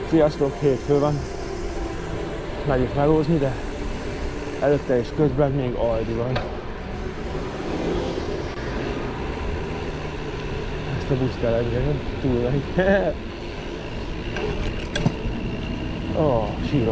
Sziasztok, hétfő van. Megyünk melózni, de előtte és közben még Aldi van. Ezt a buszt elengedem, túl megy. Ó, sírok.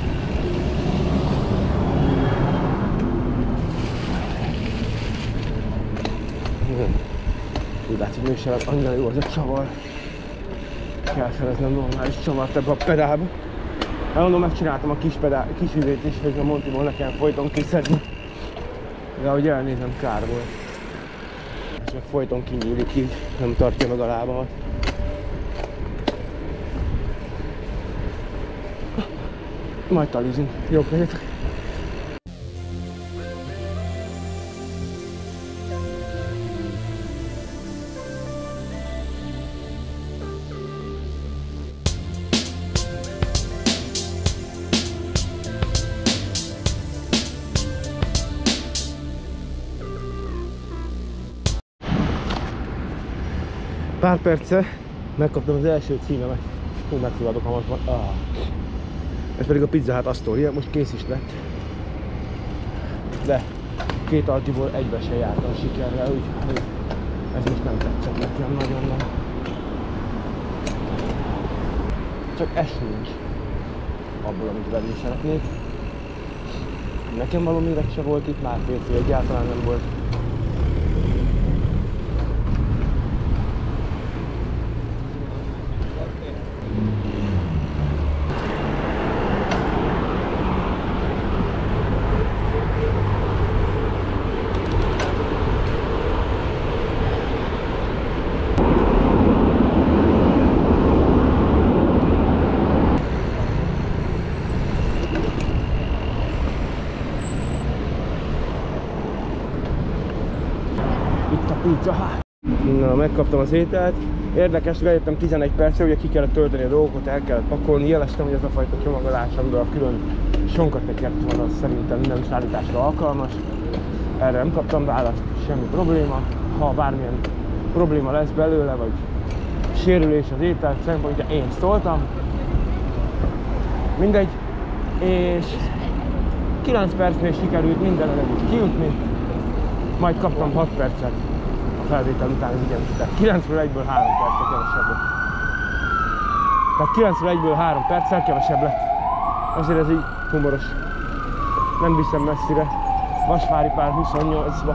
Úgy látszik, még sem annyira jó az a csavar. Kell szereznem normális csavart ebbe a pedálba. Elmondom, megcsináltam a kis üvét is, hogy a Montiból ne kell folyton kiszedni. De ahogy elnézem, kár volt. És meg folyton kinyílik így, nem tartja meg a lábamat. Majd talizunk. Jó, legyetek! Pár perce megkaptam az első címemet. Megfogadok a magban. Ez pedig a Pizza Hut Astoria, most kész is lett. De két altiból egybe se jártam sikerrel, úgyhogy ez most nem tetszett nekem nagyon nem. Csak esnünk abból, amit venni szeretnék. Nekem való méreg se volt itt, már férfi egyáltalán nem volt. Na, megkaptam az ételt. Érdekes, bejöttem 11 percre, ugye ki kellett tölteni a dolgokat, el kellett pakolni. Jeleztem, hogy ez a fajta csomagolás, amiben a külön sonkateket van, az szerintem nem szállításra alkalmas. Erre nem kaptam választ, semmi probléma. Ha bármilyen probléma lesz belőle, vagy sérülés az étel szempontja, én szóltam. Mindegy. És 9 percnél sikerült minden együtt kijutni. Majd kaptam 6 percet a felvétel után, igen. Tehát 9-ről 1-ből 3 perccel kevesebb lett. Tehát 9-ről 1-ből 3 perccel kevesebb lett. Azért ez így humoros. Nem viszem messzire. Vasváripár 28-ba.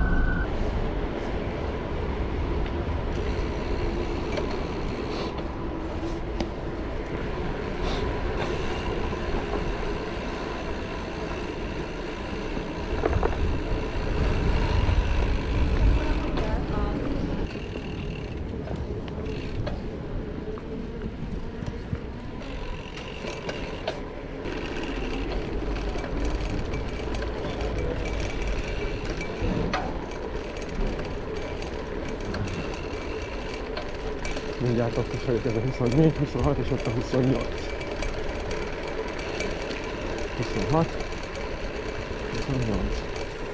Mindjárt ott is vagyok, ez a 24, 26 és ott a 28. 26, 28.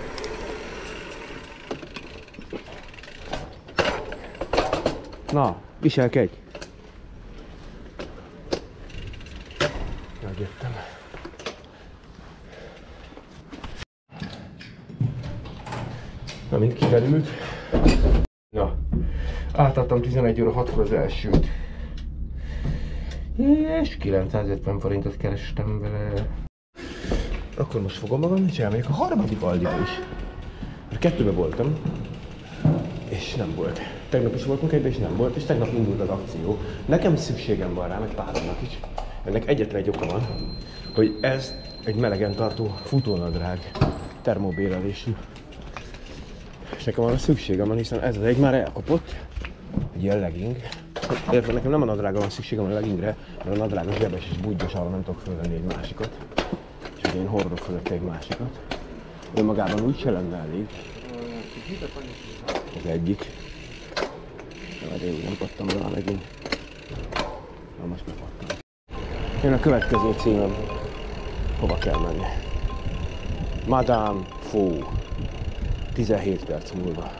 Na, viselkedj! Megjöttem. Na, mint kiderült. Na, átadtam 11 óra 6-kor az elsőt. És 950 forintot kerestem vele. Akkor most fogom magam, és elmegyek a harmadik Aldiba is. Mert kettőbe voltam, és nem volt. Tegnap is voltunk egyben, és nem volt, és tegnap indult az akció. Nekem szükségem van rá, meg páromnak is. Ennek egyetlen egy oka van, hogy ez egy melegen tartó futónadrág, termobérelésű. És nekem arra szükségem van, hiszen ez az egy már elkopott, egy ilyen legging. Érted, nekem nem a nadrágra van szükségem, a leggingre, mert a nadrág az zsebes és budgyos, arra nem tudok fölvenni egy másikat. És ugye én hordok fölötte egy másikat. Önmagában úgy se lenne elég. Az egyik. Mert én nem pattam rá megint. Na most megpattam. Jön a következő címem. Hova kell menni? Madame Fou. 17 perc múlva.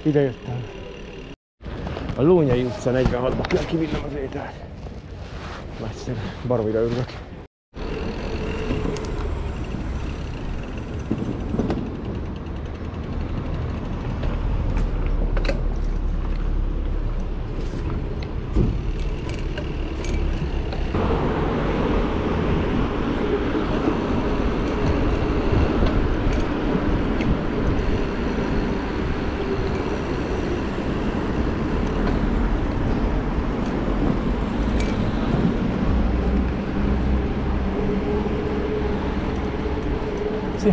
Ide jöttem. A Lónyai utca 46-ba kell kivinnem az ételt. Nagyszerű, baromira örülök. Szia!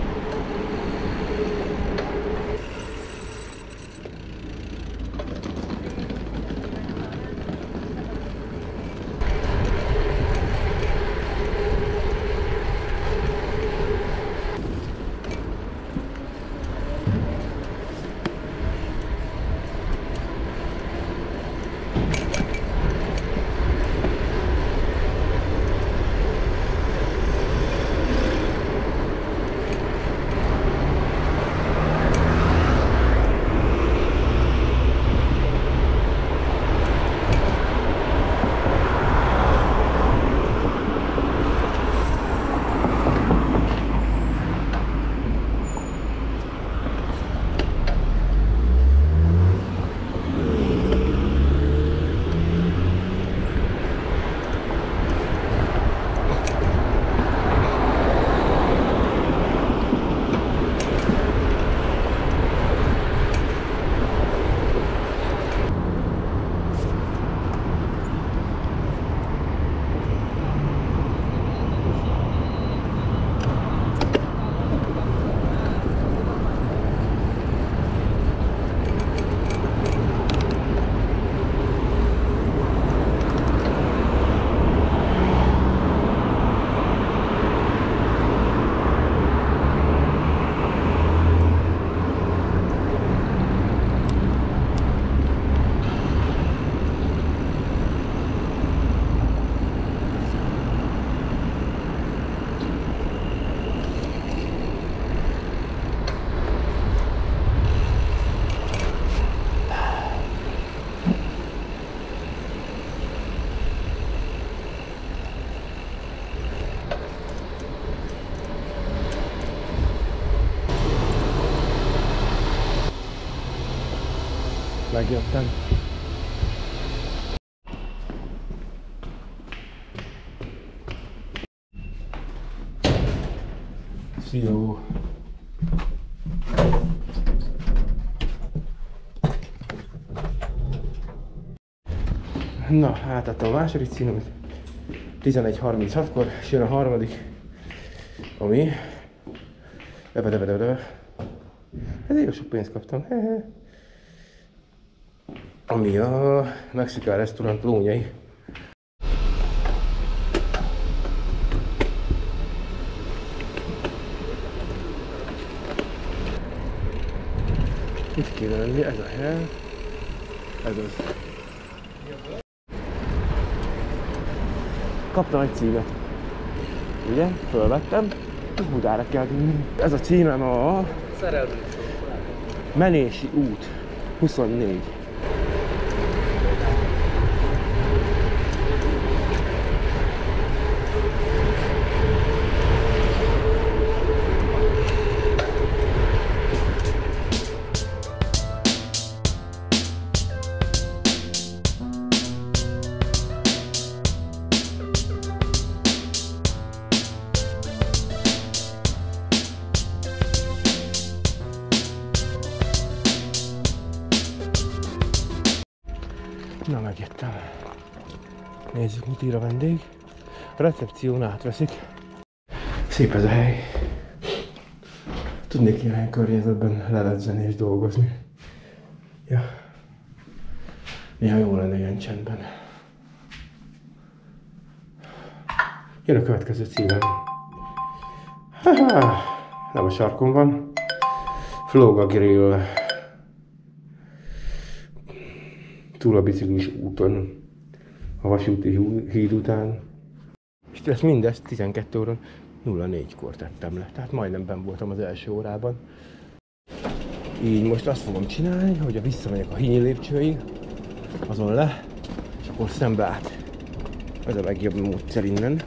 Megjöttem. Szia! Na, átadtam a második címot 11:36-kor, és jön a harmadik, ami... Ezért jó sok pénzt kaptam. Ami a Mexikán restaurant Lónyai. Itt kéne lenni, ez a hely. Ez az. Kaptam egy címet. Ugye? Fölvettem, és Budára kell vinni. Ez a címem a... Menési út 24. Na, megjöttem. Nézzük, mit ír a vendég. A recepción átveszik. Szép ez a hely. Tudnék ilyen környezetben leledzeni és dolgozni. Ja. Néha jó lenne ilyen csendben. Jön a következő címem. Haha, nem a sarkon van. Floga Grill. Túl a biciklis úton, a vasúti híd után. És ezt mindezt 12 óra 04-kor tettem le, tehát majdnem benn voltam az első órában. Így most azt fogom csinálni, hogy visszamegyek a Hinyi lépcsőig, azon le, és akkor szembe át. Ez a legjobb módszer innen.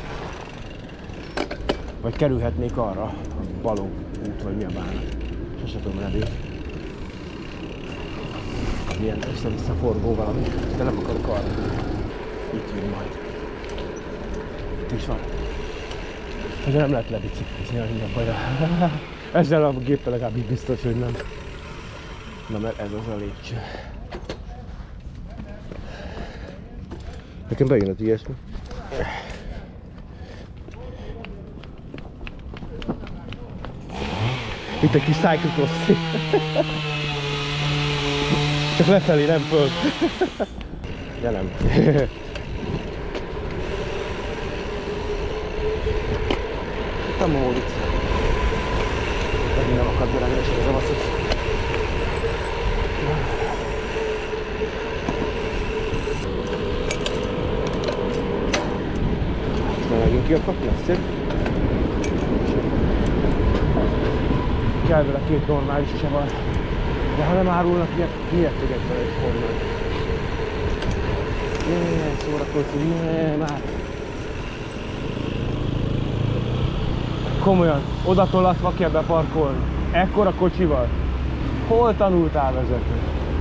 Vagy kerülhetnék arra, a Balogh út, vagy mi a bánat. Sose tudom nevét. Ilyen össze-vissza forgó valami, de nem akarok arra. Itt jön majd. Itt is van. De nem lehet lebiciklizni, minden baj. Ezzel a géppel legalább így biztos, hogy nem. Na mert ez az a lépcső. Nekem bejön az ilyesmi. Itt egy kis cyclocross. Csak lefelé, nem föl. De nem. Nem a módit. Megint nem akad belegesen az avaszot. Most megint ki akad, lesz szép. Kell vele két normális csavar. De ha nem árulnak ilyet, miért tegek vele egy kormány? Jaj, szórakozó, már. Komolyan, oda tollatva kell beparkolni. Ekkora kocsival. Hol tanultál vezetni?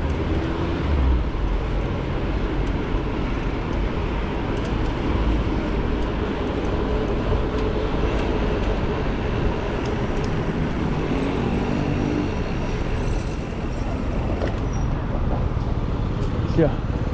Szia!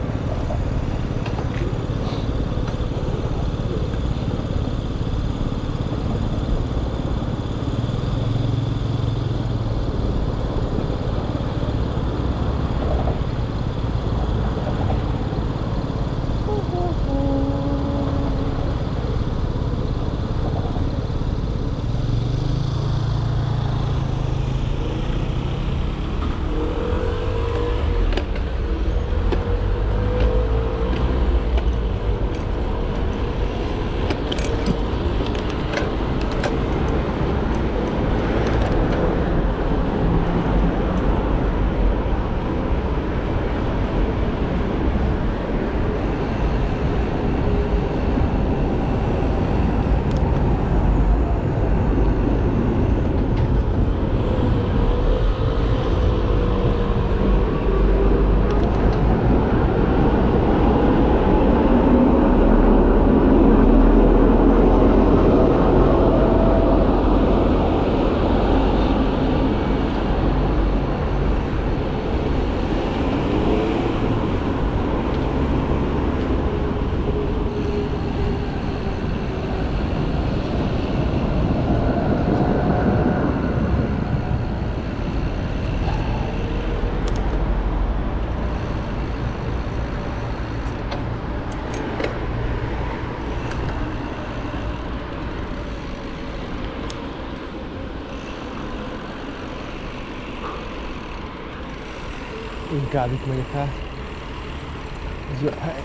Inkább itt megyek át. Ez jó hely.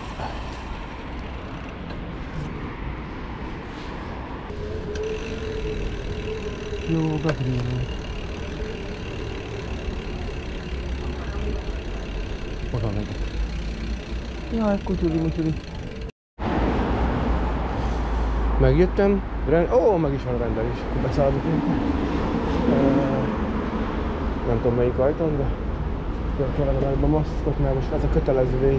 Jó, Gabriel. Oda megyek. Jaj, kutyuli. Megjöttem. Ó, meg is van a rendelés. Akkor beszállok én. Nem tudom melyik ajtón, de kellene meg a maszkot, mert most ez a kötelezvény.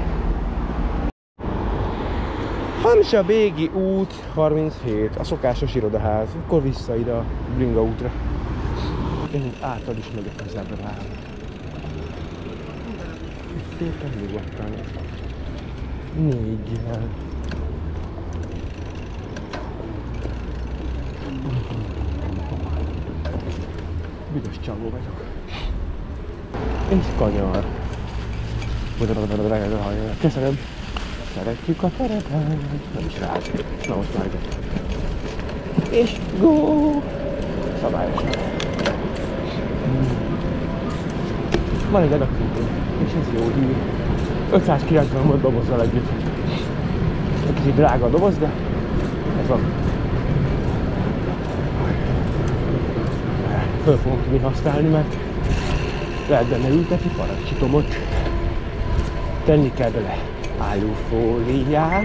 Hansa Bégi út 37, a szokásos irodaház. Akkor vissza ide a Bringa útra. Én által is megyek az Ebrával. Szépen nyugodtan. 4-jel. Büdös csaló vagyok. És kanyar. Köszönöm. Szeretjük a terepet. Nem is rád. Na most már igen. És go! Szabályosan. Van egy adaptívő, és ez jó hír. 590 volt dobozzal együtt. Egy kicsit drága a doboz, de ez van. Föl fogom tudni használni, mert Lehet benne ültetni parancsitomot. Tenni kell bele álufóliát.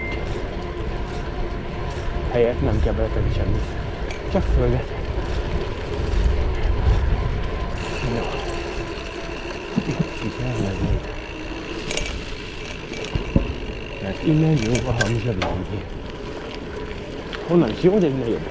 Helyett nem kell beletenni semmit. Csak földet. No. Itt elmenni. Mert innen jó a hamzsavinni. Honnan is jó, de innen jobb.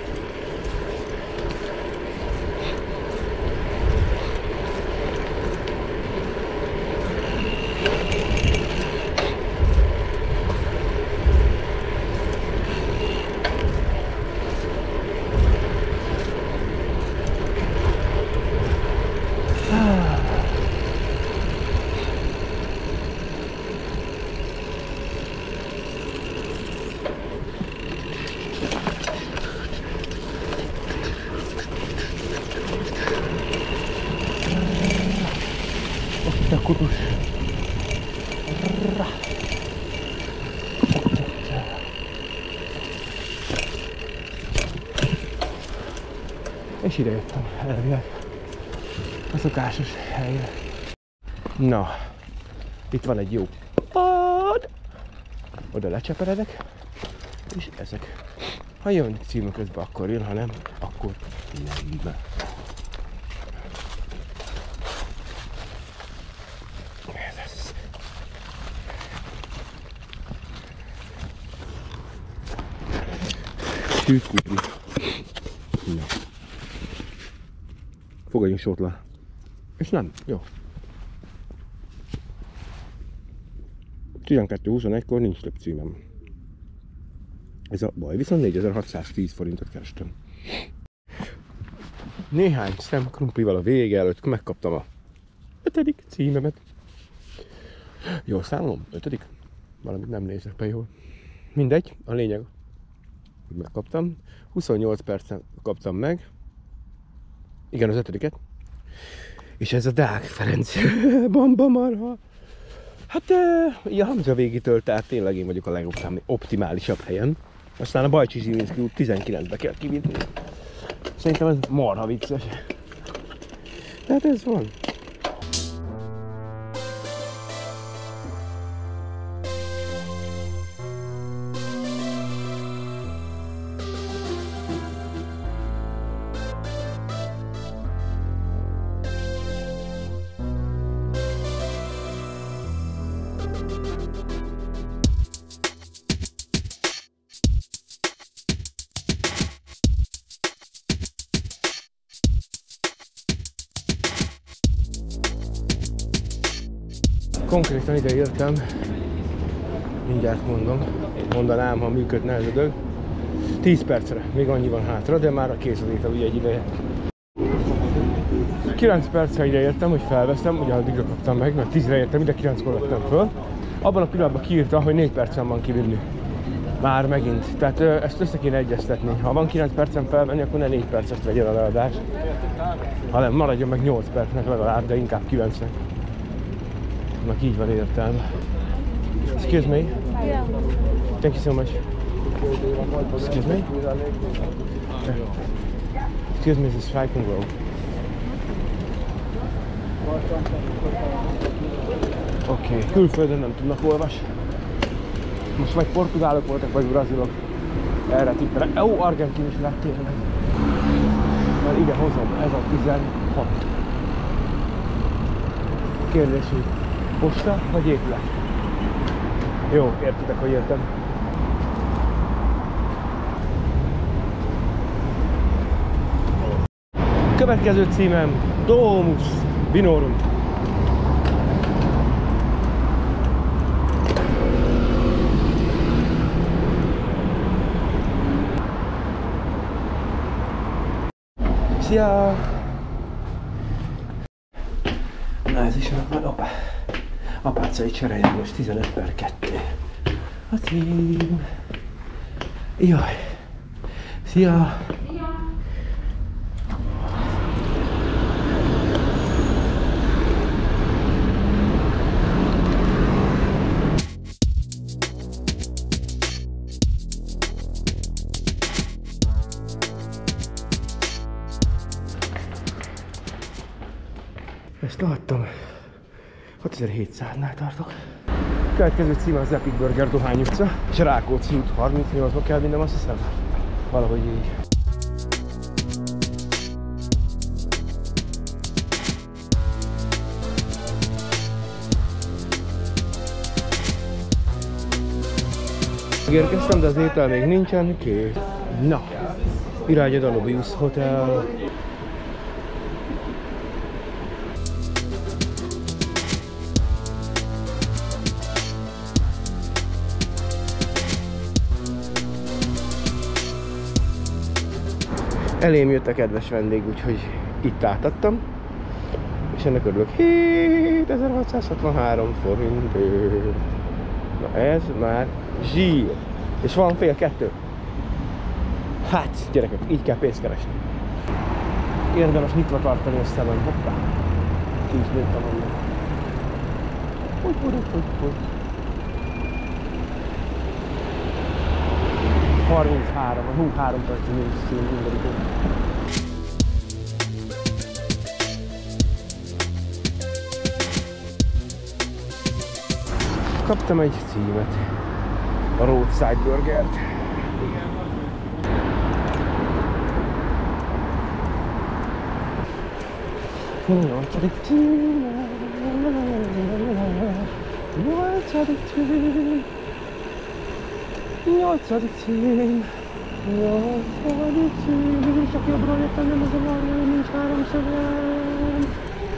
A kutus. És ide jöttem, elvileg. A szokásos helyre. Na, itt van egy jó pad. Oda lecseperedek. És ezek. Ha jön című közben, akkor jön, ha nem, akkor nem. Sült kupli. Na. Fogadjunk sort le. És nem, jó. 12:21-kor nincs több címem. Ez a baj, viszont 4610 forintot kerestem. Néhány szem krumplival a vége előtt megkaptam a 5. címemet. Jól számolom? 5. Valamit nem nézek be jól. Mindegy, a lényeg. Megkaptam. 28 percen kaptam meg. Igen, az 5. És ez a Deák Ferenc Bamba marha. Hát a Hamza végitől, tehát tényleg én vagyok a legoptimálisabb helyen. Aztán a Bajcsi Zsilinszky út 19-be kell kivinni. Szerintem ez marha vicces. Tehát ez van. Konkrétan ide értem, mindjárt mondanám, ha működne ez a dolog. 10 percre, még annyi van hátra, de már a kész az étel, ugye egy ideje. 9 percre ide értem, hogy felveszem, ugye addigra kaptam meg, mert 10-re értem, ide 9-kor vettem föl. Abban a pillanatban kiírta, hogy 4 percen van kivinni. Már megint, tehát ezt össze kéne egyeztetni. Ha van 9 percen felvenni, akkor ne 4 percet vegyen a leadás, hanem maradjon meg 8 percnek legalább, de inkább 9-nek. Nak így van értelme. Excuse me. Thank you so much. Excuse me. Excuse me, this is Falcon Road. Oké, külföldön nem tudnak olvasni. Most vagy portugálok voltak, vagy brazilok. Erre tippelek. Ó, argentin is lett tényleg. Mert ide hozom, ez a 16. Kérdés, hogy posta vagy épület? Jó, értitek, hogy értem. Következő címem Domus Vinorum. Szia! Na ez is már apácai cseréljen most 15/2. A cím. Jaj! Szia! Ezt láttam. 6700-nál tartok. A következő cím az Epic Burger Dohány utca, és a Rákóczi út 38-ba kell vinnem, azt hiszem. Valahogy így. Megérkeztem, de az étel még nincsen kész. Na, irány a Danubius Hotel. Elém jött a kedves vendég, úgyhogy itt átadtam. És ennek örülök. 7663 forintért. Na ez már zsír. És van fél kettő. Hát, gyerekek, így kell pénzt keresni. Érdemes nyitva tartani a szemem. Hoppá. Ki is nőttem onnan. Hogy. 33, 3 perc nincs szín mindegyikön. Kaptam egy címet. A Roadside Burgert. Nyolcadik cím. Csak jobbról jöttem, nem az a valami, nincs háromszögem.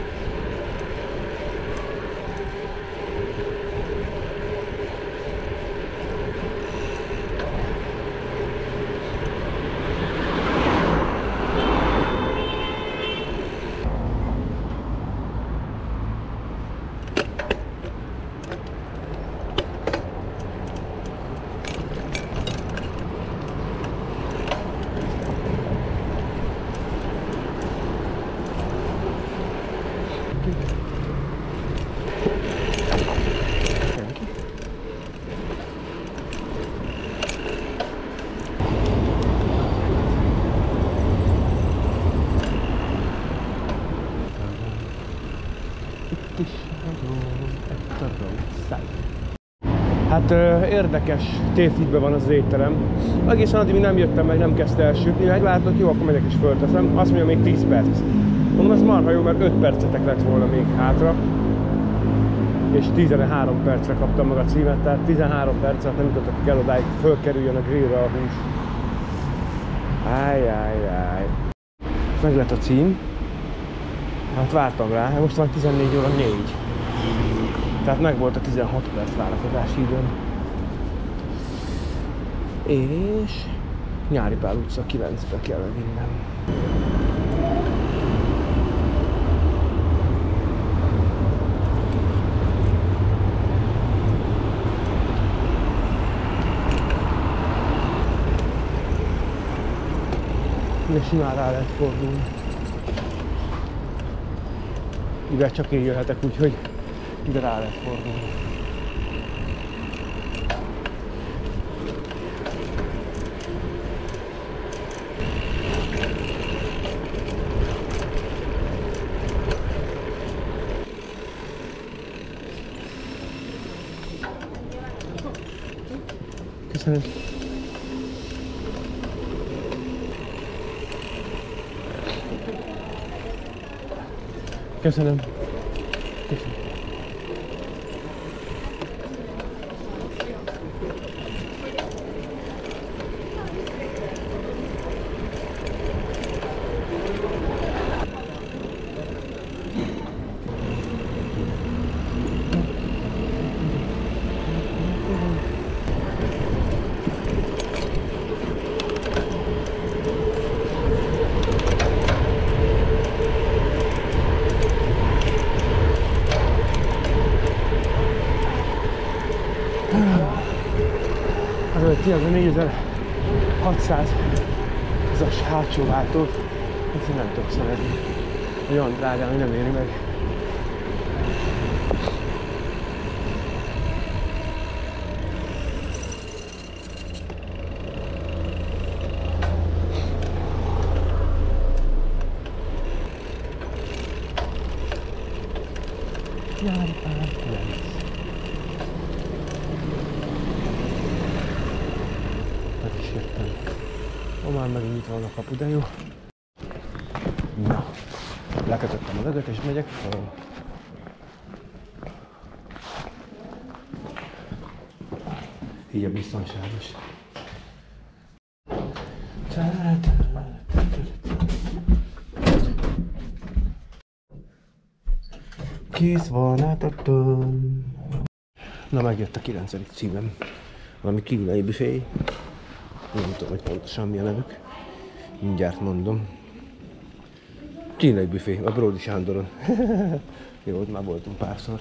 Hát érdekes tévhitben van az étterem. Egészen addig nem jöttem meg, nem kezdte el sütni, meglátott, jó, akkor megyek és fölteszem. Azt mondja, még 10 perc. Mondom, ez marha jó, mert 5 percetek lett volna még hátra. És 13 percre kaptam meg a címet, tehát 13 percet nem jutottak el odáig, fölkerüljön a grillre a hús. Ájjájjáj. Meg lett a cím. Hát vártam rá, most van 14 óra 4. Tehát meg volt a 16 perc várakozási időm. És Nyári Pál utca 9-be kell vinnem. De simán rá lehet fordulni. Mivel csak én jöhetek, úgyhogy ide rá lehet fordulni. Köszönöm. Köszönöm. Köszönöm. Az a 4600 ez a hátsó váltót, ezt nem tudok szeretni. Olyan drágán, hogy nem éri meg. Nyári Pál 9. Meg is jöttem. Már megint nyitva van a kapu, de jó. Na, lekötöttem a lögöt és megyek fel. Így a biztonságos. Kész van, átadtam. Na, megjött a 9. címem. Valami kínai büfé. Nem tudom, hogy pontosan mi a nevük. Mindjárt mondom. Kínai büfé, a Bródi Sándoron. Jó, ott már voltunk párszor.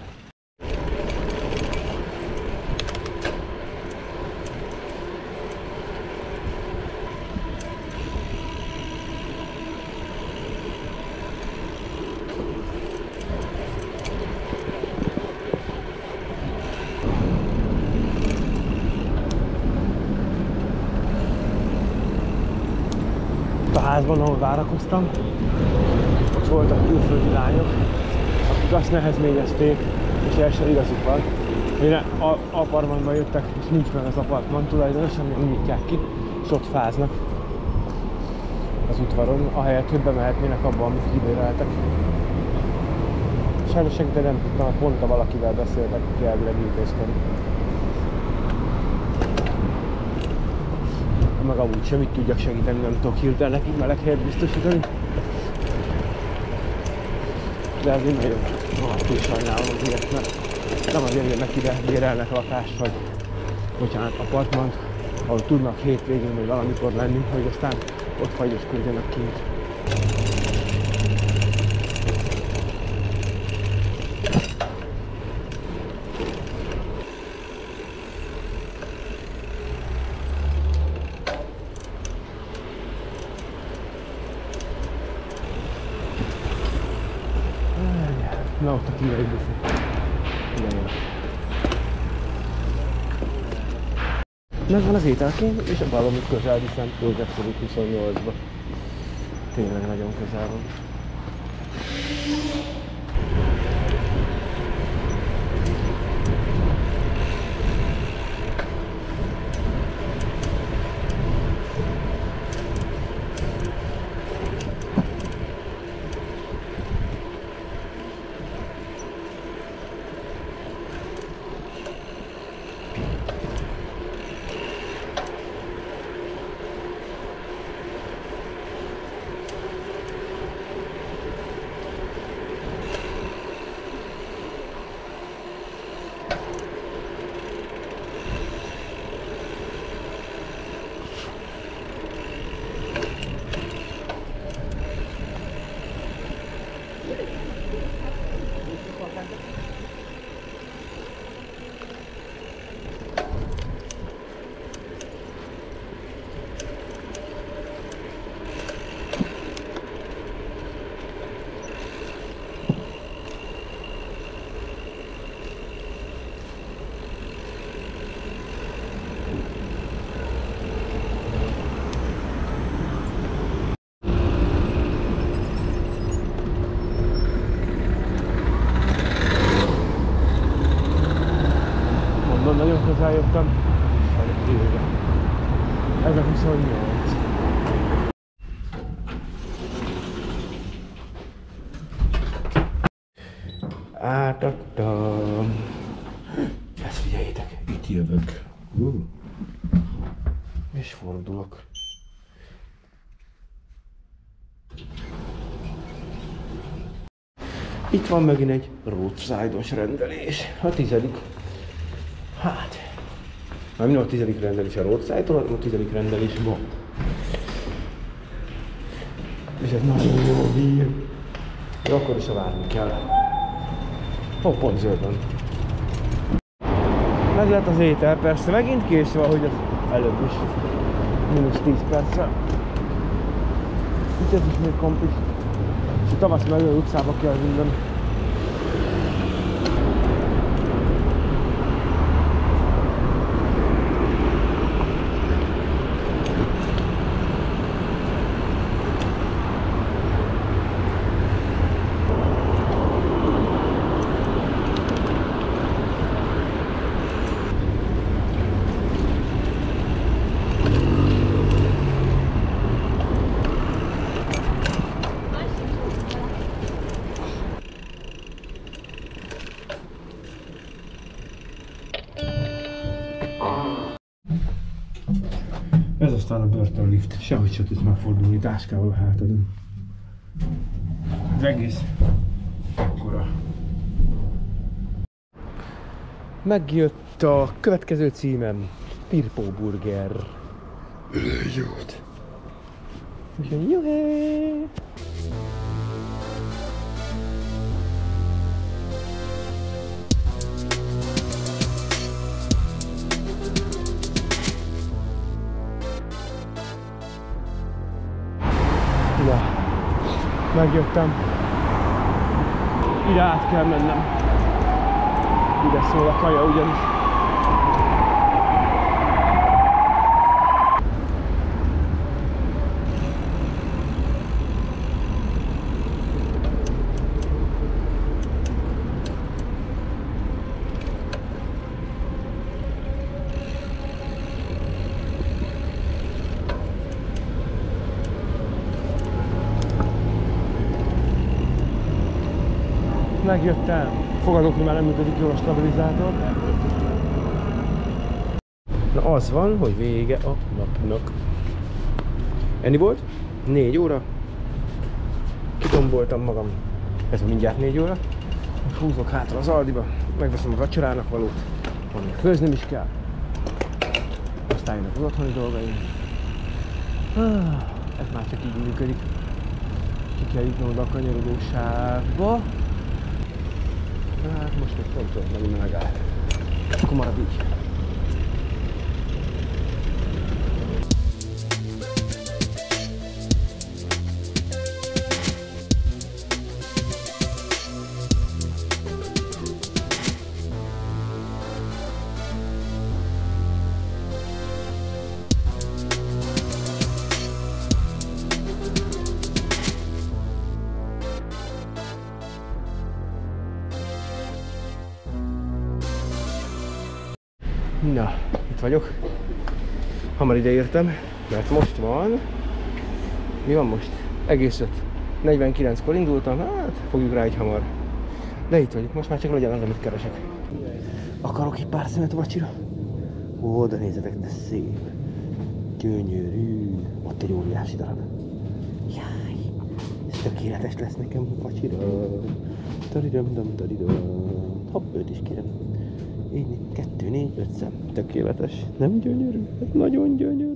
A házban, ahol várakoztam, ott voltak külföldi lányok, akik azt nehezményezték, és el sem igazuk van. Mire apartmanba jöttek, és nincs meg az apartman tulajdonos, amíg nyitják ki, és ott fáznak az udvaron, ahelyett, hogy bemehetnének abba, amit kibéreltek. Sajnos segíteni nem tudtam, pont a valakivel beszéltek, aki elvileg intézkedik. Meg amúgy semmit tudjak segíteni, nem tudok hirtelen nekik meleg helyet biztosítani. De azért nagyon rohadtul sajnálom az ilyet, mert nem azért jönnek ide, bérelnek lakást, vagy bocsánat, apartmant, ahol tudnak hétvégén vagy valamikor lenni, hogy aztán ott fagyoskodjanak kint. Na, ott a kínai büfé. Igen, jön. Megvan az ételkém, és a valamit közel viszem József körül 28-ba. Tényleg nagyon közel van. Nagyon közel jöttem, ez a 28. Átadtam. Ezt figyeljétek, itt jövök. És fordulok. Itt van megint egy roadside-os rendelés. A 10. Hát, már minden a 10. rendelés a roadside-tól, a 10. rendelés ma. És egy nagyon jó hír. De akkor is várni kell. Ó, pont zöld van. Meg lett az étel, persze megint késve, ahogy az előbb is. Mínusz 10 perccel. Itt ez is még kompis. És a tavasz meg olyan utcába kell minden. Ez aztán a börtönlift. Sehogy se tudsz megfordulni táskával a hátadon. Az egész ekkora. Megjött a következő címem. Pirpó burger. Jót. Úgyhogy juhé! Na, megjöttem. Ide át kell mennem. Ide szól a kaja ugyanis. Megjöttem. Fogadok, már nem működik jól a stabilizátor. Na az van, hogy vége a napnak. Ennyi volt? 4 óra. Kitomboltam magam. Ez mindjárt 4 óra. Most húzok hátra az Aldiba. Megveszem a vacsorának valót. Ami főznöm is kell. Aztán jönnek az otthoni dolgaim. Ez már csak így működik. Ki kell jutnom oda a kanyarodósávba. Hát most még pont tudom, megint megáll. Akkor marad így. Na, itt vagyok. Hamar ideértem, mert most van... Mi van most? Egész 5. 49-kor indultam, hát fogjuk rá egy hamar. De itt vagyok, most már csak legyen az, amit keresek. Akarok egy pár szemet a vacsira? Ó, de nézzetek, de szép. Gyönyörű. Ott egy óriási darab. Jaj, ez tökéletes lesz nekem a vacsira. Taridam. Hopp, őt is kérem. 1, 2, 4, 5 szem. Tökéletes. Nem gyönyörű? Ez nagyon gyönyörű.